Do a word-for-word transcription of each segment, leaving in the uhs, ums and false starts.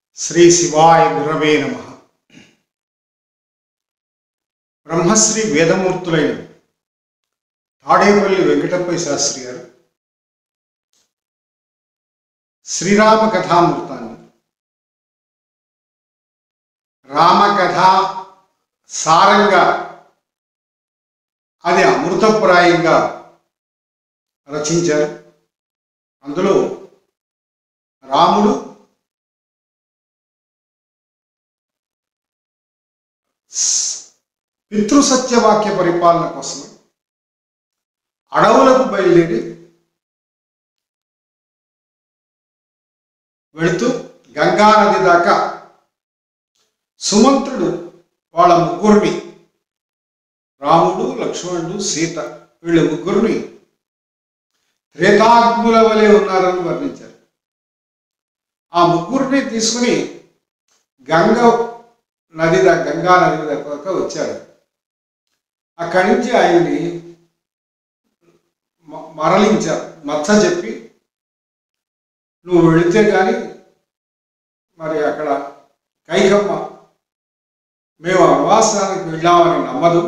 శ్రీ శివాయ గురవే నమః. బ్రహ్మశ్రీ వేదమూర్తులైన తాడేపల్లి వెంకటప్పయ్య శాస్త్రి గారు శ్రీరామ కథామృతాన్ని రామకథ సారంగా అది అమృతప్రాయంగా రచించారు. అందులో రాముడు పితృసత్యవాక్య పరిపాలన కోసం అడవులకు బయలుదేరి వెళుతూ గంగా నది దాకా సుమంత్రుడు వాళ్ళ ముగ్గురిని, రాముడు, లక్ష్మణుడు, సీత, వీళ్ళ ముగ్గురిని త్రేతాగ్నుల వలె ఉన్నారని వర్ణించారు. ఆ ముగ్గురిని తీసుకుని గంగ నది దా గంగా నది దాకా వచ్చారు. అక్కడి నుంచి ఆయన్ని మరలించారు. మచ్చ చెప్పి నువ్వు వెళితే కానీ మరి అక్కడ కైకమ్మ మేము వనవాసానికి వెళ్ళామని నమ్మదు,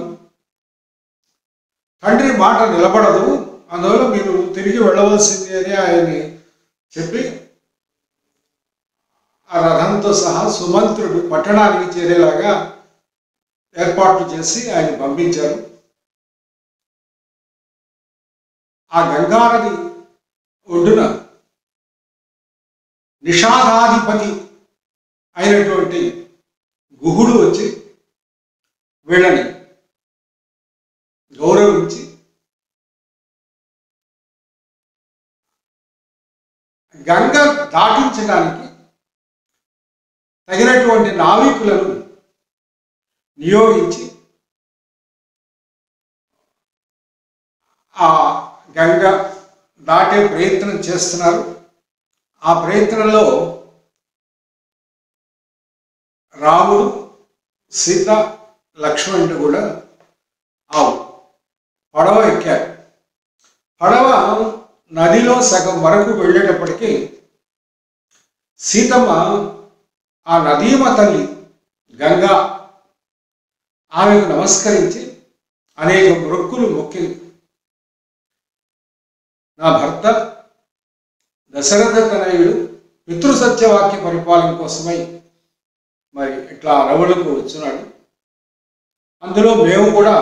తండ్రి మాట నిలబడదు, అందువల్ల మీరు తిరిగి వెళ్ళవలసింది అని ఆయన్ని చెప్పి ఆ రథంతో సహా సుమంత్రుడు పట్టణానికి చేరేలాగా ఏర్పాట్లు చేసి ఆయన పంపించారు. ఆ గంగానది ఒడ్డున నిషాదాధిపతి అయినటువంటి గుహుడు వచ్చి వీళ్ళని గౌరవించి గంగ దాటించడానికి తగినటువంటి నావికులను నియోగించి ఆ గంగ దాటే ప్రయత్నం చేస్తున్నారు. ఆ ప్రయత్నంలో రాముడు, సీత, లక్ష్మణుడు కూడా ఆ పడవ ఎక్కారు. పడవ నదిలో సగం వరకు వెళ్ళేటప్పటికీ సీతమ్మ ఆ నదీమ తల్లి గంగా ఆమెకు నమస్కరించి అనేక మొక్కులు మొక్కింది. నా భర్త దశరథ తనయుడు పితృసత్యవాక్య పరిపాలన కోసమై మరి ఇట్లా అడవులకు వచ్చినాడు, అందులో మేము కూడా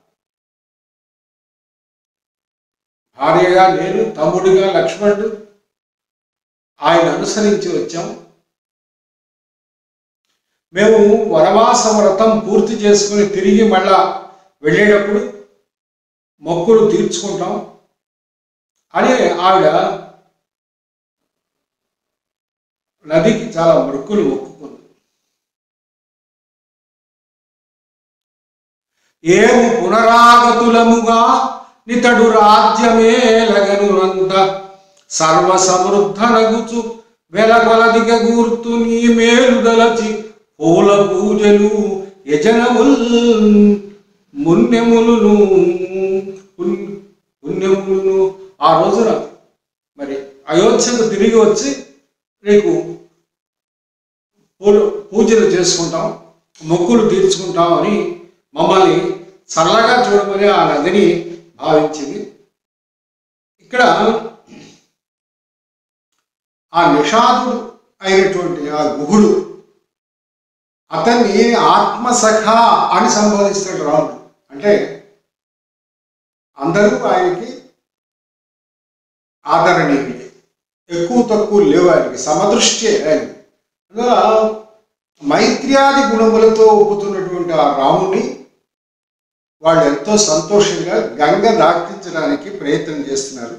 భార్యగా నేను, తమ్ముడిగా లక్ష్మణుడు ఆయన అనుసరించి వచ్చాం. మేము వనవాస వ్రతం పూర్తి చేసుకుని తిరిగి మళ్ళా వెళ్ళేటప్పుడు మొక్కులు తీర్చుకుంటాం అని ఆవిడ నదికి చాలా మొక్కులు మొక్కుకుంది. ఏము పునరాగతులముగా నితడు రాజ్యమేలగనునంత సర్వ సమృద్ధ నగుచు వెలగలదిగ గూర్తు నీ మేలుదలచి పూల పూజలు యజనముల్ మున్నెములను పుణ్యములను ఆ రోజున మరి అయోధ్యకు తిరిగి వచ్చి నీకు పూలు పూజలు చేసుకుంటాం, మొక్కులు తీర్చుకుంటాం అని మమ్మల్ని చల్లగా చూడమని ఆ నదిని భావించింది. ఇక్కడ ఆ నిషాదుడు అయినటువంటి ఆ గుహుడు అతన్ని ఆత్మసఖ అని సంబోధిస్తాడు రాముడు. అంటే అందరూ ఆయనకి ఆదరణీయులే, ఎక్కువ తక్కువ లేవు, ఆయనకి సమదృష్టి ఆయన. అందువల్ల మైత్ర్యాది గుణములతో ఒప్పుతున్నటువంటి ఆ రాముని వాళ్ళు ఎంతో సంతోషంగా గంగ దాటించడానికి ప్రయత్నం చేస్తున్నారు.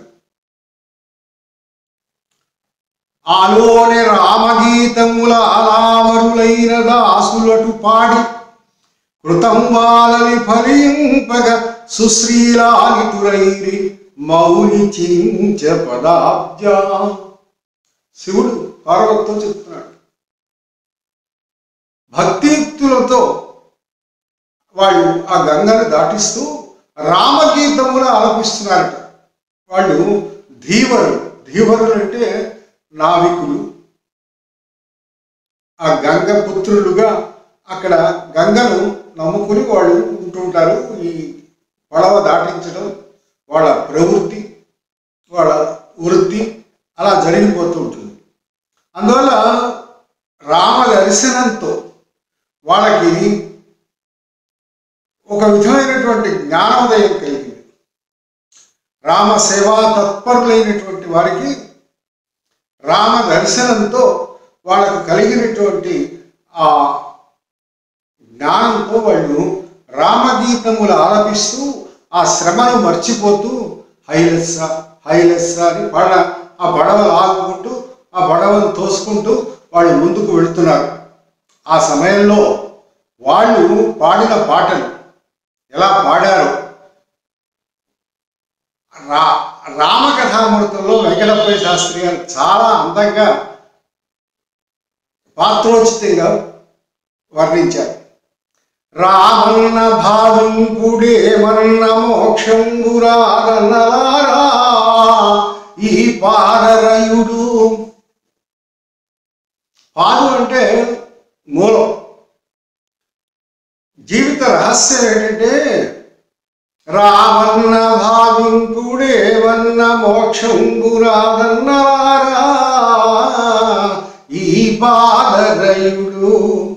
ఆలోనే రామగీతముల అలావరులైన దాసులటు పాడి కృతం వాళ్ళని ఫలింపగ సుశ్రీలాలితురైరి మౌని చించ పదాబ్జ. శివుడు పార్వతితో చెప్తున్నాడు, భక్తియుక్తులతో వాళ్ళు ఆ గంగను దాటిస్తూ రామగీతములు ఆలపిస్తున్నారట. వాళ్ళు ధీవరులు. ధీవరులు అంటే నావికులు, ఆ గంగ పుత్రులుగా అక్కడ గంగను నమ్ముకుని వాళ్ళు ఉంటుంటారు. ఈ పడవ దాటించడం వాళ్ళ ప్రవృత్తి, వాళ్ళ వృత్తి అలా జరిగిపోతూ ఉంటుంది. అందువల్ల రామ దర్శనంతో వాళ్ళకి ఒక విధమైనటువంటి జ్ఞానోదయం కలిగింది. రామ సేవా తత్పరులైనటువంటి వారికి రామ దర్శనంతో వాళ్ళకు కలిగినటువంటి ఆ జ్ఞానంతో వాళ్ళు రామగీతములు ఆలపిస్తూ ఆ శ్రమను మర్చిపోతూ హైలెస్స హైలెస్స అని పడ ఆ పడవలు ఆగుకుంటూ ఆ పడవను తోసుకుంటూ వాళ్ళు ముందుకు వెళుతున్నారు. ఆ సమయంలో వాళ్ళు పాడిన పాటలు ఎలా పాడారో రా రామకథామృతంలో వెంకటప్పయ్య శాస్త్రి గారు చాలా అందంగా పాత్రోచితంగా వర్ణించారు. రామన్న భావింపుడేమన్న మోక్షంబురాదన్నలారా ఈ పాదరయుడు. పాదు అంటే మూలం. జీవిత రహస్యం ఏంటంటే రామన్న భావింపుడేమన్న మోక్షంబురాదన్నలారా ఈ పాదరయుడు.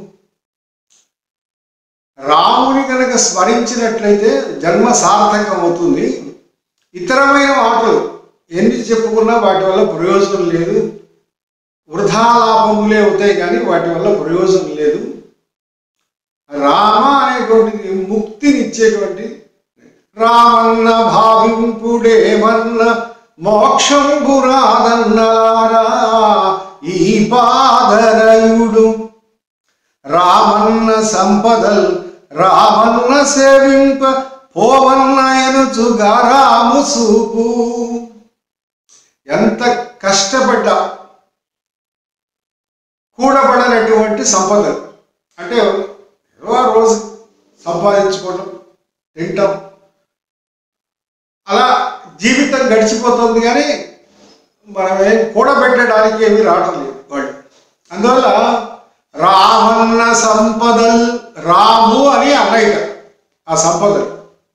రాముని కనుక స్మరించినట్లయితే జన్మ సార్థకం అవుతుంది. ఇతరమైన మాటలు ఎన్ని చెప్పుకున్నా వాటి వల్ల ప్రయోజనం లేదు, వృధాలాపములే అవుతాయి కానీ వాటి వల్ల ప్రయోజనం లేదు. రామ అనేటువంటిది ముక్తినిచ్చేటువంటి రామన్న భావింపుడేమన్న మోక్షంబురాదన్నలారా ఈ పాదరయుడు. రామన్న సంపదల్ రామన్న సేవింప పోవన్న ఎనుచుగా రాము సూపు. ఎంత కష్టపడ్డా కూడబడనటువంటి సంపదలు అంటే ఏదో రోజు సంపాదించుకోవడం, తింటాం, అలా జీవితం గడిచిపోతుంది కానీ మనమేం కూడబెట్టడానికి ఏమీ రావటం లేదు వాళ్ళు. అందువల్ల రామన్న సంపదల్, రాము అని అన్నయ్య ఆ సంపదలు.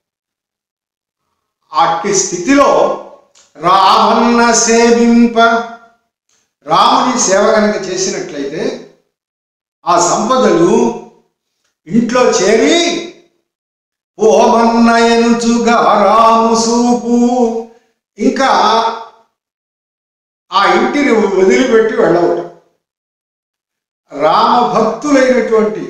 అట్టి స్థితిలో రామన్న సేవింప, రాముని సేవ కనుక చేసినట్లయితే ఆ సంపదలు ఇంట్లో చేరి పోమన్న ఎనుచుగా రాము సూపు, ఇంకా ఆ ఇంటిని వదిలిపెట్టి వెళ్ళవటం. రామభక్తులైనటువంటి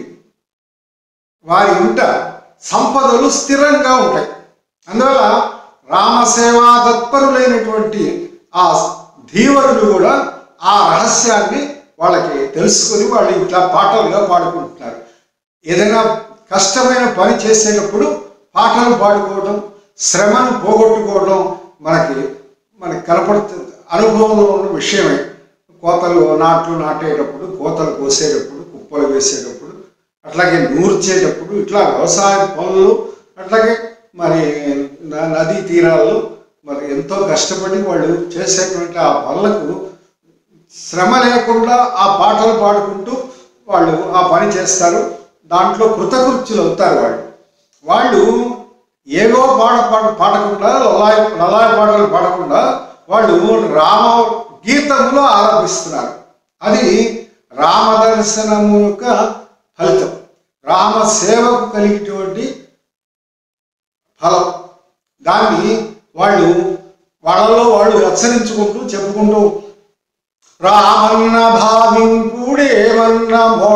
వారి ఇంట సంపదలు స్థిరంగా ఉంటాయి. అందువల్ల రామసేవా తత్పరులైనటువంటి ఆ ధీవరులు కూడా ఆ రహస్యాన్ని వాళ్ళకి తెలుసుకొని వాళ్ళు ఇట్లా పాటలుగా పాడుకుంటున్నారు. ఏదైనా కష్టమైన పని చేసేటప్పుడు పాటలు పాడుకోవడం, శ్రమను పోగొట్టుకోవడం మనకి మనకి కనపడుతుంది, అనుభవంలో ఉన్న విషయమే. కోతలు నాట్లు నాటేటప్పుడు, కోతలు కోసేటప్పుడు, కుప్పలు వేసేటప్పుడు, అట్లాగే నూర్చేటప్పుడు, ఇట్లా వ్యవసాయ పనులు, అట్లాగే మరి నదీ తీరాల్లో మరి ఎంతో కష్టపడి వాళ్ళు చేసేటువంటి ఆ పనులకు శ్రమ లేకుండా ఆ పాటలు పాడుకుంటూ వాళ్ళు ఆ పని చేస్తారు. దాంట్లో కృతకృత్యులు అవుతారు వాళ్ళు. వాళ్ళు ఏవో పాట పాట పాడకుండా లలాయ లలాయ పాటలు పాడకుండా వాళ్ళు రామ గీతములో ఆరంభిస్తున్నారు. అది రామదర్శనము యొక్క ఫలితం, రామ సేవకు కలిగేటువంటి ఫలం. దాన్ని వాళ్ళు వాళ్ళలో వాళ్ళు హెచ్చరించుకుంటూ చెప్పుకుంటూ రామన్న భావింపుడేమన్న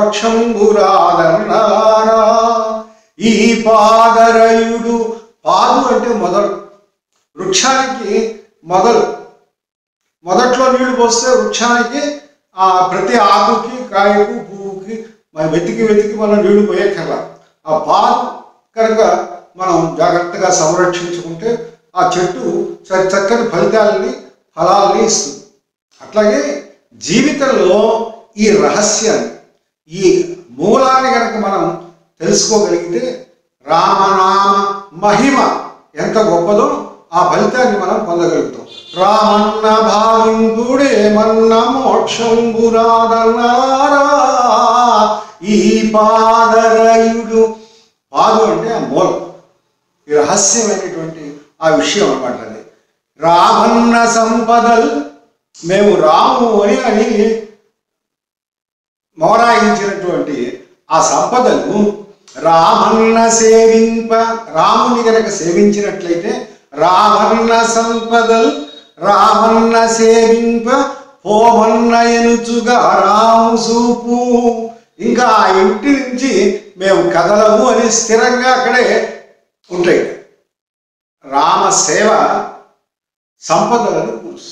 మోక్షంబురాదన్నలారా ఈ పాదరయుడు. పాదు అంటే మొదలు, వృక్షానికి మొదలు. మొదట్లో నీళ్లు పోస్తే వృక్షానికి ఆ ప్రతి ఆకుకి, కాయకు, పువ్వుకి మనం వెతికి వెతికి మనం నీళ్లు పోయేకల్లా ఆ పాదు కనుక మనం జాగ్రత్తగా సంరక్షించుకుంటే ఆ చెట్టు చక్కని ఫలితాలని, ఫలాలని ఇస్తుంది. అట్లాగే జీవితంలో ఈ రహస్యాన్ని, ఈ మూలాన్ని కనుక మనం తెలుసుకోగలిగితే రామనామ మహిమ ఎంత గొప్పదో ఆ ఫలితాన్ని మనం పొందగలుగుతాం. రామన్న భావింపుడేమన్న మోక్షంబురాదన్నారా ఈ పాదరయుడు, పాదు అంటే ఆ మూలం, ఈ రహస్యమైనటువంటి ఆ విషయం అన్నమాట. అది రామన్న సంపదలు, మేము రాము అని అని మోరాయించినటువంటి ఆ సంపదలు రామన్న సేవింప, రాముని గనక సేవించినట్లయితే రామన్న సంపదలు రామన్న సేవింప పోమన్న ఎనుచుగా రాము సూపు, ఇంకా ఆ ఇంటి నుంచి మేము కదలము అని స్థిరంగా అక్కడే ఉంటాయి. రామ సేవ సంపదలను కూర్చు.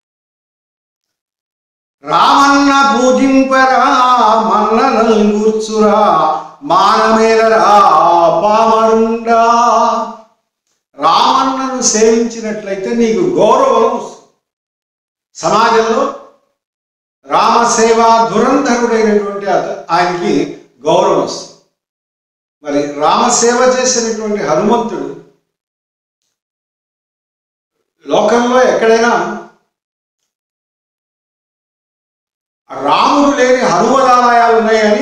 రామన్న పూజింపరా మన్ననల్ కూర్చురా మానమేలరా పామరుండా. రామన్నను సేవించినట్లయితే నీకు గౌరవం వస్తుంది. సమాజంలో రామసేవ దురంధరుడైనటువంటి ఆయనకి గౌరవం వస్తుంది. మరి రామసేవ చేసినటువంటి హనుమంతుడు లోకంలో ఎక్కడైనా రాముడు లేని హనుమరాలయాలు ఉన్నాయని,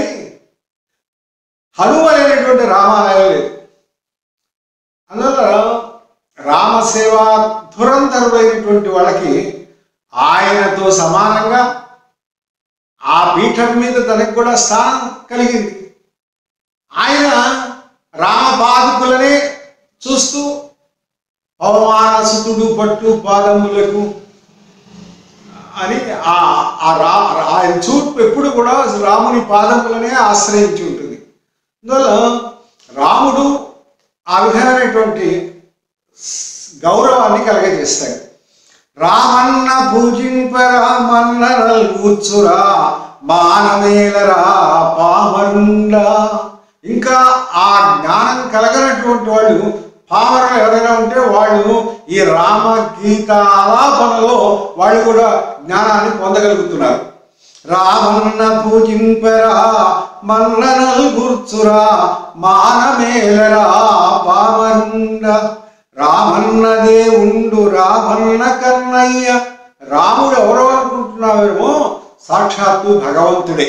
హనుమ లేనటువంటి రామాలయం లేదు. అందువల్ల రామసేవ ధురంధరుడైనటువంటి వాళ్ళకి ఆయనతో సమానంగా ఆ పీఠం మీద తనకు కూడా స్థానం కలిగింది. ఆయన రామపాదుకులనే చూస్తూ పవమానసుతుడు పట్టు పాదములకు అని ఆ రా ఆయన చూపు ఎప్పుడు కూడా రాముని పాదములనే ఆశ్రయించి ఉంటుంది. అందువల్ల రాముడు ఆ విధమైనటువంటి గౌరవాన్ని కలగజేస్తాడు. రామన్న పూజింపరామన్న కూర్చురా మానమేలరా పామరుండా. ఇంకా ఆ జ్ఞానం కలగనటువంటి వాళ్ళు పామరులు ఎవరైనా ఉంటే వాళ్ళు ఈ రామ గీతాలాపనలో వాళ్ళు కూడా జ్ఞానాన్ని పొందగలుగుతున్నారు. రామన్న పూజింపరా మన్ననల్ గుర్చురా మానమేలరా పామరుండ. రామన్న దేవుండు రామన్న కన్నయ్య. రాముడు ఎవరో అనుకుంటున్నావేమో, సాక్షాత్తు భగవంతుడే,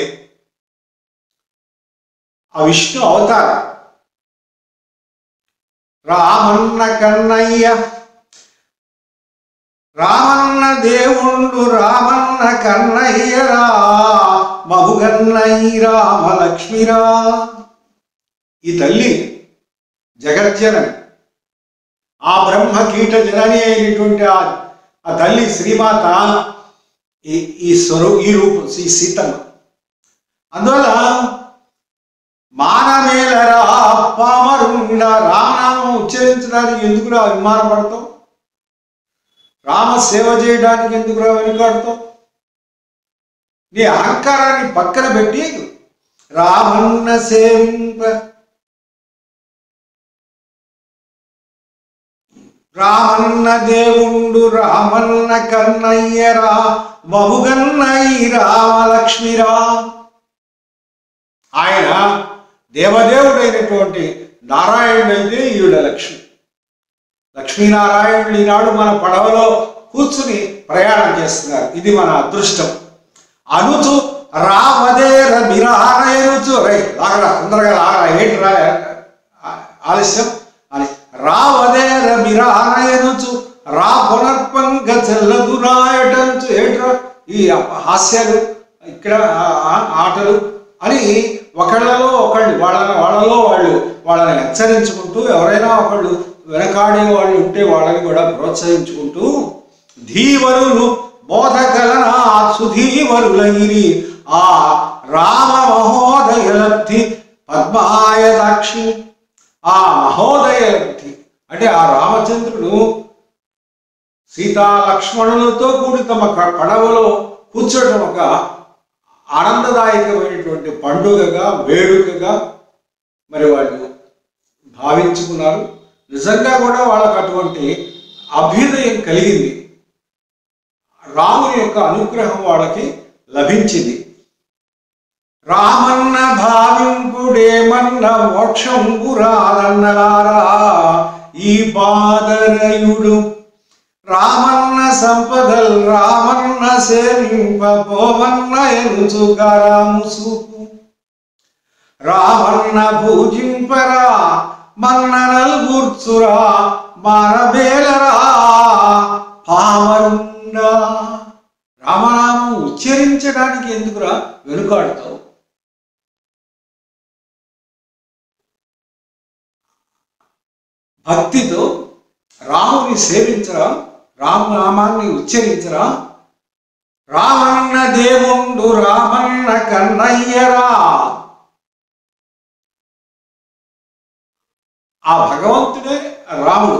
ఆ విష్ణు అవతారం. రామన్న కన్నయ్య, రామన్న దేవుండు రామన్న కన్నయ్యరా మహుగన్నయ్య రామలక్ష్మిరా. ఈ తల్లి జగజ్జనని, ఆ బ్రహ్మ కీట జనని అయినటువంటి ఆ తల్లి శ్రీమాత ఈ ఈ స్వరూ ఈ రూపం ఈ సీతమ్మ. అందువల్ల మానమేలరా పామరుండ. రామనామం ఉచ్చరించడానికి ఎందుకురా అభిమానపడతాం? రామ సేవ చేయడానికి ఎందుకురా వెనుకాడుతాం? నీ అహంకారాన్ని పక్కన పెట్టి రామన్న సేవింప, రామన్న దేవుండు రామన్న కన్నయ్యరా మహుగన్నయ్య రామలక్ష్మిరా. ఆయన దేవదేవుడైనటువంటి నారాయణుడైతే ఈవిడ లక్ష్మి. లక్ష్మీనారాయణుడు ఈనాడు మన పడవలో కూర్చుని ప్రయాణం చేస్తున్నారు. ఇది మన అదృష్టం. అనుచు రామదేర మిరహారయనుచు, రై లాగరా తొందరగా లాగరా, ఏంటి రా ఆలస్యం అని. రావదేర మిరహారయనుచు రా పునర్పంగ చెల్లదు రాయటంచు. ఏంట్రా ఈ హాస్యాలు, ఇక్కడ ఆటలు అని ఒకళ్ళలో ఒకళ్ళు వాళ్ళ వాళ్ళలో వాళ్ళు వాళ్ళని హెచ్చరించుకుంటూ, ఎవరైనా ఒకళ్ళు వెనకాడే వాళ్ళు ఉంటే వాళ్ళని కూడా ప్రోత్సహించుకుంటూ, ధీవరులు బోధకలనా సుధీవరులైరి ఆ రామ మహోదయ లబ్ధి పద్మాయ దాక్షి. ఆ మహోదయ లబ్ధి అంటే ఆ రామచంద్రుడు సీతా లక్ష్మణులతో కూడి తమ పడవలో కూర్చోవడం ఒక ఆనందదాయకమైనటువంటి పండుగగా, వేడుకగా మరి వాళ్ళు భావించుకున్నారు. నిజంగా కూడా వాళ్ళకు అటువంటి అభ్యుదయం కలిగింది. రాముని యొక్క అనుగ్రహం వాళ్ళకి లభించింది. రామన్న భావింపుడేమన్న మోక్షంబు రాదన్నలారా ఈ బాదరయుడు. రామన్న సంపదల్ రామన్న సేవింప పోమన్న ఎనుచుగా రాము సూపు. రామన్న పూజింపరా మన్ననల్ గూర్చురా మారబేలరా పామరుండా. రామనామం ఉచ్చరించడానికి ఎందుకురా వెనుకాడుతావు? భక్తితో రాముని సేవించరా, రామనామాన్ని ఉచ్చరించరా. రామన్న దేవుండు రామన్న కన్నయ్యరా. ఆ భగవంతుడే రాముడు.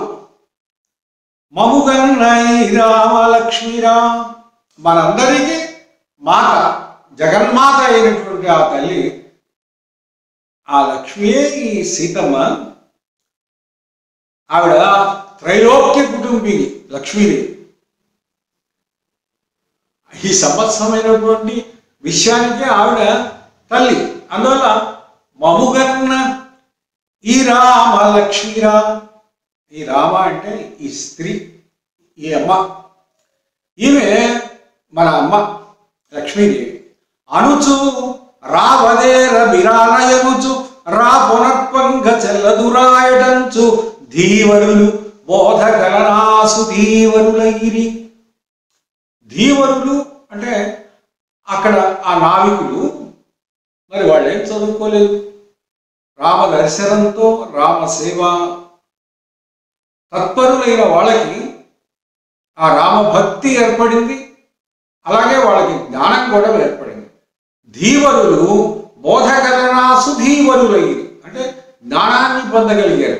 మముగన్నై రామలక్ష్మిరా. మనందరికీ మాత, జగన్మాత అయినటువంటి ఆ తల్లి, ఆ లక్ష్మియే ఈ సీతమ్మ. ఆవిడ త్రైలోక్య కుటుంబిని లక్ష్మీదేవి. ఈ సంవత్సరమైనటువంటి విషయానికి ఆవిడ తల్లి. అందువల్ల మముగన్న ఈ రామ లక్ష్మీరా. ఈ రామ అంటే ఈ స్త్రీ, ఈ అమ్మ, ఈమె మన అమ్మ లక్ష్మీదేవి. అనుచు రావదేర బిరాలయనుచు రా పునర్పంగ చెల్లదురాయటంచు ధీవరులు బోధగలనాసు ధీవరులైరి. ధీవరులు అంటే అక్కడ ఆ నావికులు, మరి వాళ్ళు ఏం చదువుకోలేదు. రామ దర్శనంతో రామ సేవ తత్పరులైన వాళ్ళకి ఆ రామభక్తి ఏర్పడింది. అలాగే వాళ్ళకి జ్ఞానం కూడా ఏర్పడింది. ధీవరులు బోధగలనాసు ధీవరులైరి అంటే జ్ఞానాన్ని పొందగలిగారు.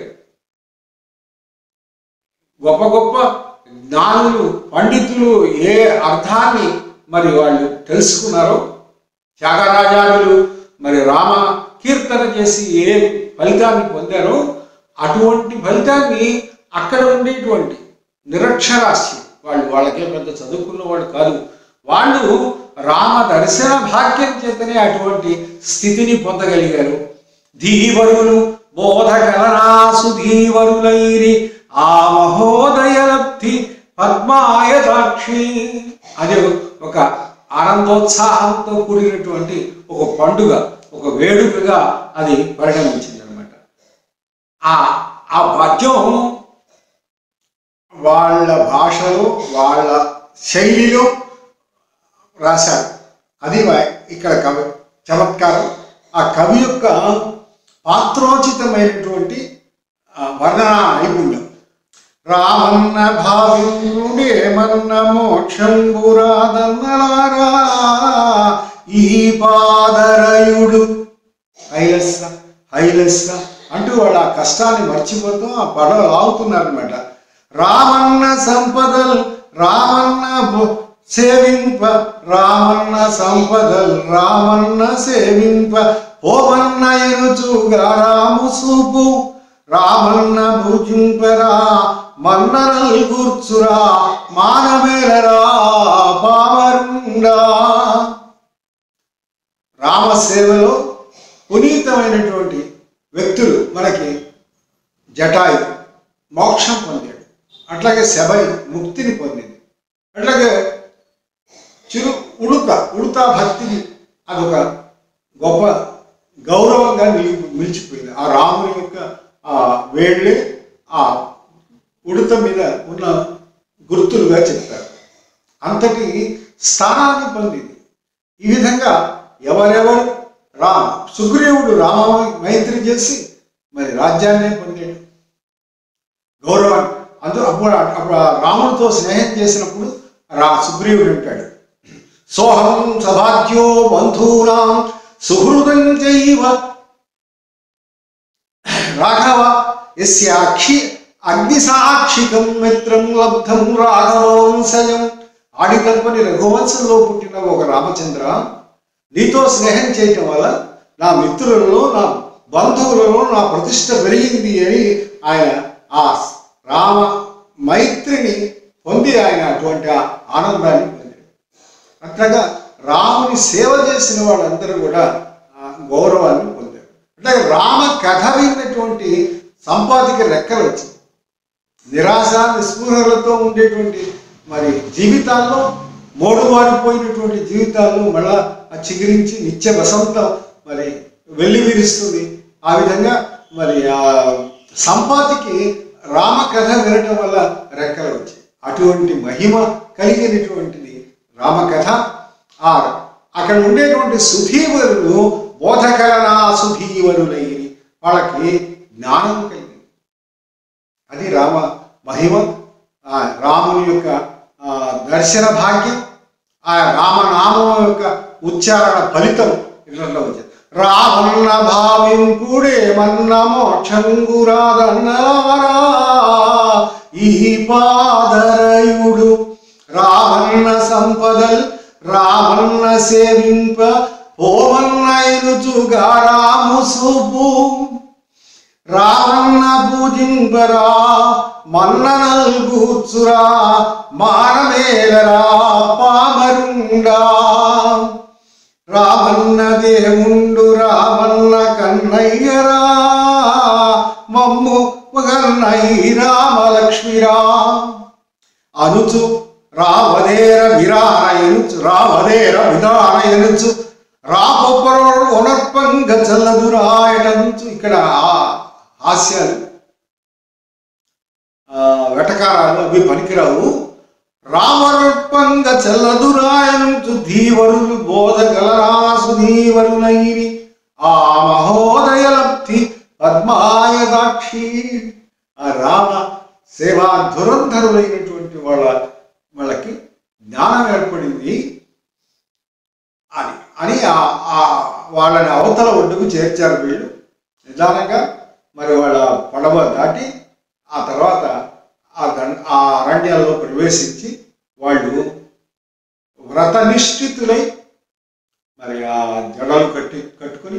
గొప్ప గొప్ప జ్ఞానులు, పండితులు ఏ అర్థాన్ని మరి వాళ్ళు తెలుసుకున్నారో, త్యాగరాజాలు మరి రామ కీర్తన చేసి ఏ ఫలితాన్ని పొందారో అటువంటి ఫలితాన్ని అక్కడ ఉండేటువంటి నిరక్షరాస్యం వాళ్ళు, వాళ్ళకే పెద్ద చదువుకున్న వాళ్ళు కాదు, వాళ్ళు రామ దర్శన భాగ్యం చేతనే అటువంటి స్థితిని పొందగలిగారు. ధీవరులు బోధగలనాసు ధీవరులైరి ఆ మహోదయలబ్ధి పద్మాయతాక్షి. అది ఒక ఆనందోత్సాహంతో కూడినటువంటి ఒక పండుగ, ఒక వేడుకగా అది పరిణమించింది అనమాట. ఆ ఆ పద్యం వాళ్ళ భాషలో వాళ్ళ శైలిలో రాశారు. అది ఇక్కడ కవి చమత్కారం. ఆ కవి యొక్క పాత్రోచితమైనటువంటి వర్ణనా నైపుణ్యం. రామన్న భావిందేమన్న మోక్షంబురాదన్నలారా ఈ పాదరయుడు హైలస్స హైలస్స అంటూ వాళ్ళు ఆ కష్టాన్ని మర్చిపోతూ ఆ పడవ లాగుతున్నారనమాట. రామన్న సంపదల్ రామన్న సేవింప రామన్న సంపదల్ రామన్న సేవింప పోవన్న ఎనుచుగా రాము సూపు రామన్న భుజింపరా మన్ననల్ కూర్చురా మానమేలరా పామరుండా. రామసేవలో పునీతమైనటువంటి వ్యక్తులు మనకి జటాయు మోక్షం పొందాడు, అట్లాగే శబరి ముక్తిని పొందింది, అట్లాగే చిరు ఉడుత ఉడుత భక్తిని అదొక గొప్ప గౌరవంగా నిలి నిలిచిపోయింది. ఆ రాముని యొక్క ఆ వేళ్ళే ఆ ఉడుత మీద ఉన్న గుర్తులుగా చెప్పారు. అంతటి స్థానాన్ని పొందింది. ఈ విధంగా ఎవరెవరు రామ సుగ్రీవుడు రామ మైత్రి చేసి మరి రాజ్యాన్నే పొందాడు, గౌరవాన్ని. అందు అప్పుడు అప్పుడు రాముడితో స్నేహం చేసినప్పుడు రా సుగ్రీవుడు అంటాడు, సోహం సభాగ్యో బంధూనాం సుహృదం చైవ రాఘవ యస్యాక్షి అగ్నిసాక్షికం మిత్రం లబ్ధం రాఘవంశయం. ఆడికల్పని రఘువంశంలో పుట్టిన ఒక రామచంద్ర, నీతో స్నేహం చేయటం వల్ల నా మిత్రులలో నా బంధువులలో నా ప్రతిష్ట పెరిగింది అని ఆయన ఆ రామ మైత్రిని పొంది ఆయన అటువంటి ఆనందాన్ని పొందాడు. అట్లాగా రాముని సేవ చేసిన వాళ్ళందరూ కూడా గౌరవాన్ని పొందారు. అట్లాగే రామ కథ విన్నటువంటి సంపాదికి రెక్కలు వచ్చింది. నిరాశ నిస్పృహలతో ఉండేటువంటి మరి జీవితాల్లో, మోడు మారిపోయినటువంటి జీవితాల్లో మళ్ళా చిగురించి నిత్య వసంతం మరి వెళ్ళి విరుస్తుంది. ఆ విధంగా మరి ఆ సంపాతికి రామకథ వినటం వల్ల రెక్కలు వచ్చాయి. అటువంటి మహిమ కలిగినటువంటిది రామకథ. ఆ అక్కడ ఉండేటువంటి సుధీవరులు బోధకరణ సుధీవరులై వాళ్ళకి జ్ఞానం కలిగింది. అది రామ మహిమ. ఆ రాముని యొక్క దర్శన భాగ్యం, ఆ రామనామం యొక్క ఉచ్చారణ ఫలితం ఇళ్లలో వచ్చేది. రామన్న భావింపుడే మన్న మోక్షంగురాదన్నవరా ఈ పాదరయుడు రామన్న సంపదల్ రామన్న సేవింప ఓమన్న ఎనుచుగా రాము సూపు రామన్న పూజింపరా మన్ననల్ కూర్చురా మానమేలరా పామరుండా రామన్న దేవుండు రామన్న కన్నయ్యరా మమ్ము కన్నయ్య రామలక్ష్మిరా అనుచు రావదేర విరాన ఎనుచు రావదేర విధాన ఎనుచు రాపొప్పరోడు ఉనర్పంగ చల్లదురాయటంచు. ఇక్కడ హాస్యాలు వెటకారాలు అవి పనికిరావు. రామరుపంగ చల్లదురాయనుచు ధీవరులు బోధగలరాసు ధీవరులైరి ఆ మహోదయలబ్ధి పద్మాయదాక్షి. ఆ రామ సేవా ధురంధరులైనటువంటి వాళ్ళ వాళ్ళకి జ్ఞానం ఏర్పడింది అని అని వాళ్ళని అవతల ఒడ్డుకు చేర్చారు వీళ్ళు. నిదానంగా మరి వాళ్ళ పడవ దాటి ఆ తర్వాత ఆ దండ ఆ అరణ్యాల్లో ప్రవేశించి వాళ్ళు వ్రతనిష్ఠితులై మరి ఆ జడలు కట్టి కట్టుకుని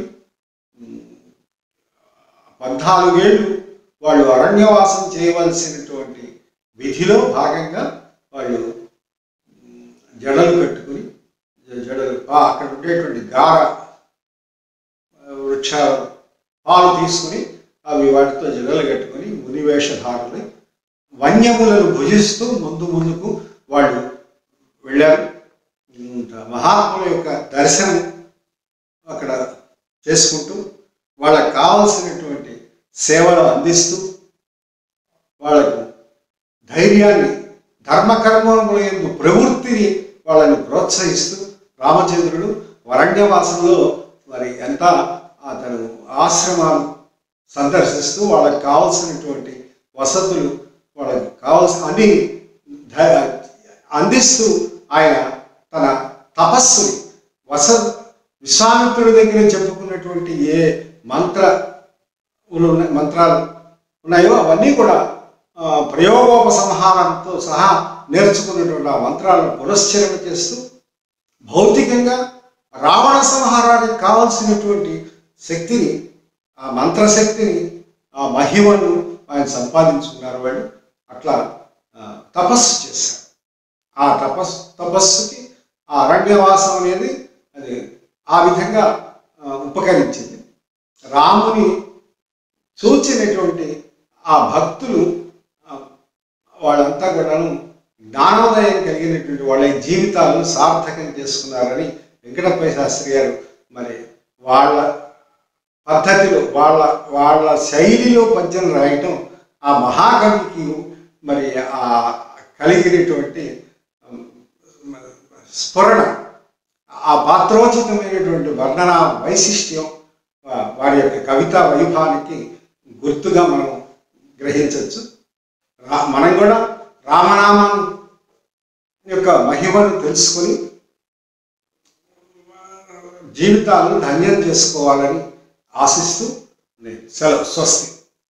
పద్నాలుగేళ్ళు వాళ్ళు అరణ్యవాసం చేయవలసినటువంటి విధిలో భాగంగా వాళ్ళు జడలు కట్టుకుని జడలు అక్కడ ఉండేటువంటి గార వృక్షాల పాలు తీసుకుని అవి వాటితో జడలు కట్టుకుని మునివేషధారులు వన్యములను భుజిస్తూ ముందు ముందుకు వాళ్ళు వెళ్ళారు. మహాత్ముల యొక్క దర్శనం అక్కడ చేసుకుంటూ వాళ్ళకు కావలసినటువంటి సేవలు అందిస్తూ వాళ్ళకు ధైర్యాన్ని ధర్మకర్మముల యందు ప్రవృత్తిని వాళ్ళని ప్రోత్సహిస్తూ రామచంద్రుడు అరణ్యవాసంలో మరి ఎంత అతను ఆశ్రమాలు సందర్శిస్తూ వాళ్ళకి కావలసినటువంటి వసతులు వాళ్ళకి కావలసిన అన్ని అందిస్తూ ఆయన తన తపస్సుని వస విశ్వామిత్రుడి దగ్గర చెప్పుకున్నటువంటి ఏ మంత్ర మంత్రాలు ఉన్నాయో అవన్నీ కూడా ప్రయోగోపసంహారంతో సహా నేర్చుకున్నటువంటి ఆ మంత్రాలను పునశ్చరణ చేస్తూ భౌతికంగా రావణ సంహారానికి కావలసినటువంటి శక్తిని, ఆ మంత్రశక్తిని, ఆ మహిమను ఆయన సంపాదించుకున్నారు. వాళ్ళు అట్లా తపస్సు చేశారు. ఆ తపస్సు తపస్సుకి ఆ అరణ్యవాసం అనేది అది ఆ విధంగా ఉపకరించింది. రాముని చూచినటువంటి ఆ భక్తులు వాళ్ళంతా కూడాను జ్ఞానోదయం కలిగినటువంటి వాళ్ళ జీవితాలను సార్థకం చేసుకున్నారని వెంకటప్పయ్య శాస్త్రి గారు మరి వాళ్ళ పద్ధతిలో వాళ్ళ వాళ్ళ శైలిలో పద్యం రాయటం ఆ మహాకవికి మరి ఆ కలిగినటువంటి స్ఫురణ, ఆ పాత్రోచితమైనటువంటి వర్ణన వైశిష్ట్యం వారి యొక్క కవితా వైభవానికి గుర్తుగా మనం గ్రహించవచ్చు. రా మనం కూడా రామనామం యొక్క మహిమను తెలుసుకొని జీవితాలను ధన్యం చేసుకోవాలని ఆశిస్తూ నేను సెలవు. స్వస్తి.